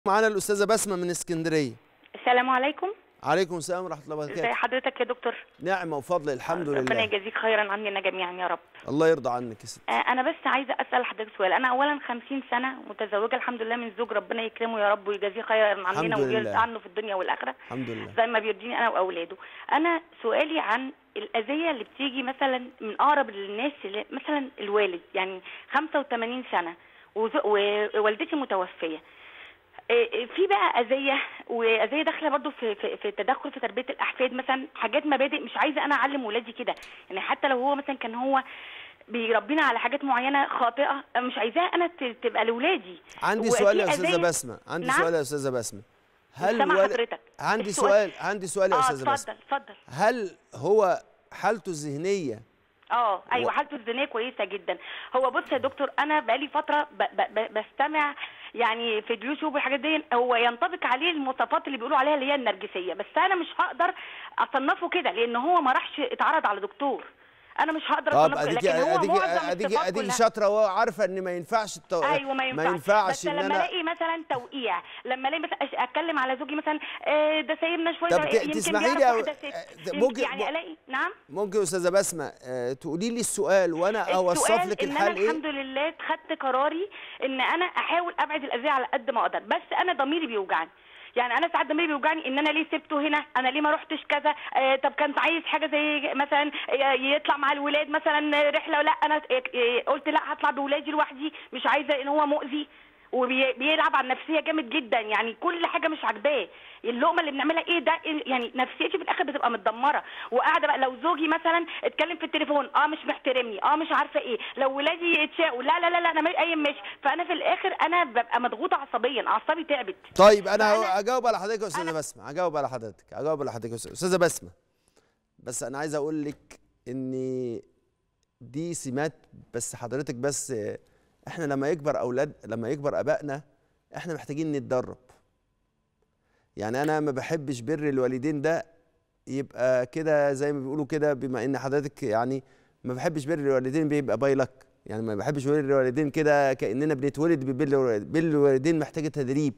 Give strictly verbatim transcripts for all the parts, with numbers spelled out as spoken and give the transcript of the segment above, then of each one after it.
معانا الأستاذة بسمة من اسكندرية. السلام عليكم. عليكم السلام ورحمة الله وبركاته. ازي حضرتك يا دكتور؟ نعمة وفضل الحمد لله. ربنا يجازيك خيرا عننا جميعا يا رب. الله يرضى عنك يا ستي. آه انا بس عايزه اسال حضرتك سؤال. انا اولا خمسين سنه متزوجه الحمد لله من زوج ربنا يكرمه يا رب ويجازيه خيرا عننا ويرضى عنه في الدنيا والاخره. الحمد لله. زي ما بيرضيني انا واولاده. انا سؤالي عن الاذيه اللي بتيجي مثلا من اقرب للناس، مثلا الوالد يعني خمسة وثمانين سنه ووالدتي متوفيه. في بقى اذيه واذيه داخله برضو في في, في التدخل في تربيه الاحفاد، مثلا حاجات مبادئ مش عايزه انا اعلم ولادي كده، يعني حتى لو هو مثلا كان هو بيربينا على حاجات معينه خاطئه مش عايزاها انا تبقى لاولادي. عندي سؤال يا استاذه بسمه، عندي نعم؟ سؤال يا استاذه بسمه. هل سامع حضرتك؟ عندي السؤال. سؤال عندي سؤال يا استاذه اه بسمه. اتفضل اتفضل. هل هو حالته الذهنيه؟ اه ايوه و... حالته الذهنيه كويسه جدا. هو بص يا دكتور، انا بقالي فتره ب... ب... بستمع يعني في اليوتيوب والحاجات دي، هو ينطبق عليه المواصفات اللي بيقولوا عليها اللي هي النرجسيه، بس انا مش هقدر اصنفه كده لان هو ما راحش اتعرض على دكتور. انا مش هقدر اصنفه، لكن هو أديكي معظم اديكي اديكي شاطره وعارفه ان ما ينفعش التو... ايوه ما ينفعش, ما ينفعش بس إن لما أنا... الاقي مثلا توقيع، لما الاقي مثلا اتكلم على زوجي مثلا آه ده سايبنا شويه، طب يمكن تسمحي لي أو... ممكن يعني الاقي. نعم ممكن يا استاذه بسمه أه تقولي لي السؤال وانا اوصف لك الحل ايه؟ الحمد لله خدت قراري ان انا احاول ابعد الاذيه على قد ما اقدر، بس انا ضميري بيوجعني. يعني انا ساعات ضميري بيوجعني ان انا ليه سبته هنا، انا ليه ما رحتش كذا. آه طب كنت عايز حاجه زي مثلا يطلع مع الولاد مثلا رحله، لا انا قلت لا هطلع بولادي لوحدي، مش عايزه ان هو مؤذي وبيلعب على النفسيه جامد جدا، يعني كل حاجه مش عاجباه. اللقمه اللي بنعملها ايه ده، يعني نفسيتي في الاخر بتبقى متدمره. وقاعده بقى لو زوجي مثلا اتكلم في التليفون اه مش محترمني، اه مش عارفه ايه، لو ولادي اتشاقوا لا لا لا, لا انا اي مش، فانا في الاخر انا ببقى مضغوطه عصبيا، اعصابي تعبت. طيب انا هجاوب على حضرتك يا استاذه بسمه، هجاوب على حضرتك هجاوب على حضرتك يا استاذه بسمه. بس انا عايز اقول لك ان دي سمات، بس حضرتك بس احنا لما يكبر اولاد لما يكبر ابائنا احنا محتاجين نتدرب. يعني انا ما بحبش بر الوالدين ده يبقى كده زي ما بيقولوا كده، بما ان حضرتك يعني ما بحبش بر الوالدين بيبقى باي لك، يعني ما بحبش بر الوالدين كده كاننا بنتولد ببر الوالدين. بر الوالدين محتاجه تدريب،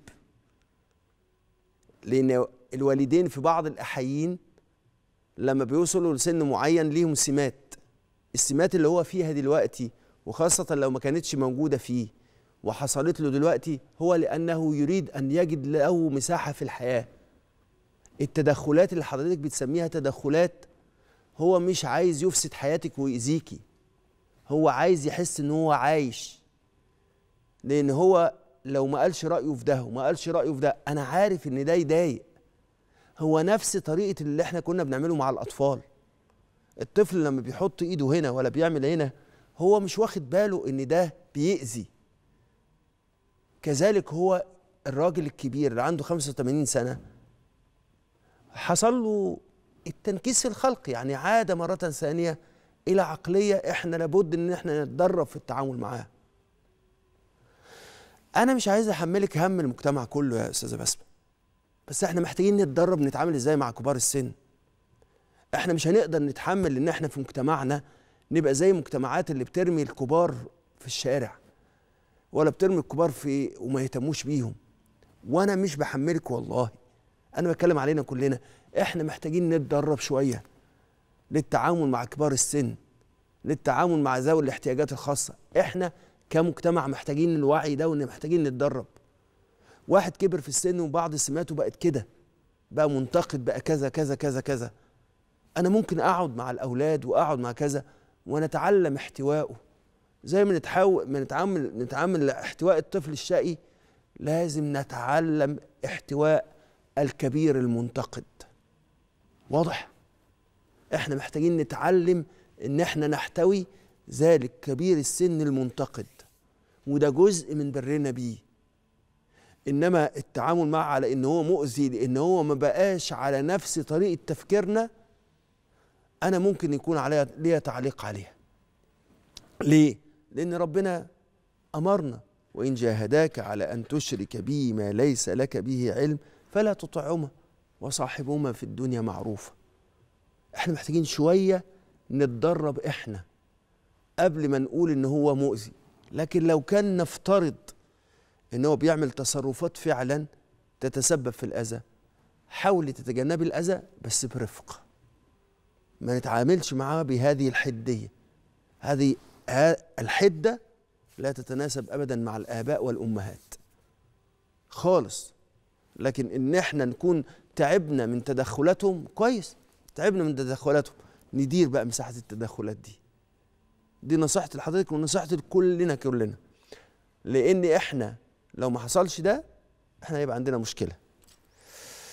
لان الوالدين في بعض الاحيان لما بيوصلوا لسن معين ليهم سمات، السمات اللي هو فيها دلوقتي وخاصة لو ما كانتش موجودة فيه وحصلت له دلوقتي، هو لأنه يريد أن يجد له مساحة في الحياة. التدخلات اللي حضرتك بتسميها تدخلات، هو مش عايز يفسد حياتك ويأذيكي، هو عايز يحس إن هو عايش. لأن هو لو ما قالش رأيه في ده وما قالش رأيه في ده، أنا عارف إن ده يضايق. هو نفس طريقة اللي احنا كنا بنعمله مع الأطفال. الطفل لما بيحط إيده هنا ولا بيعمل هنا هو مش واخد باله ان ده بيأذي. كذلك هو الراجل الكبير اللي عنده خمسة وثمانين سنة حصل له التنكيس في الخلق، يعني عاد مرة ثانية إلى عقلية احنا لابد ان احنا نتدرب في التعامل معاها. أنا مش عايز أحملك هم المجتمع كله يا أستاذة بسمة، بس احنا محتاجين نتدرب نتعامل ازاي مع كبار السن. احنا مش هنقدر نتحمل ان احنا في مجتمعنا نبقى زي مجتمعات اللي بترمي الكبار في الشارع ولا بترمي الكبار في وما يهتموش بيهم. وانا مش بحملك والله، انا بتكلم علينا كلنا. احنا محتاجين نتدرب شويه للتعامل مع كبار السن، للتعامل مع ذوي الاحتياجات الخاصه. احنا كمجتمع محتاجين الوعي ده وان محتاجين نتدرب. واحد كبر في السن وبعض سماته بقت كده، بقى منتقد، بقى كذا كذا كذا كذا. انا ممكن اقعد مع الاولاد واقعد مع كذا ونتعلم احتوائه، زي ما نتحاول ما نتعامل نتعامل احتواء الطفل الشقي، لازم نتعلم احتواء الكبير المنتقد. واضح؟ احنا محتاجين نتعلم ان احنا نحتوي ذلك كبير السن المنتقد، وده جزء من برنا بيه. انما التعامل معه على ان هو مؤذي لان هو ما بقاش على نفس طريقة تفكيرنا، انا ممكن يكون عليها ليا تعليق عليها. ليه؟ لأن ربنا أمرنا: وإن جاهداك على أن تشرك بي ما ليس لك به علم فلا تطعهما وصاحبهما في الدنيا معروفا. احنا محتاجين شوية نتدرب احنا قبل ما نقول إن هو مؤذي. لكن لو كان نفترض ان هو بيعمل تصرفات فعلا تتسبب في الاذى، حاولي تتجنبي الاذى بس برفق، ما نتعاملش معاه بهذه الحديه. هذه الحده لا تتناسب ابدا مع الاباء والامهات خالص. لكن ان احنا نكون تعبنا من تدخلاتهم، كويس، تعبنا من تدخلاتهم، ندير بقى مساحه التدخلات دي. دي نصيحتي لحضرتك ونصيحتي لكلنا كلنا، لان احنا لو ما حصلش ده احنا هيبقى عندنا مشكله.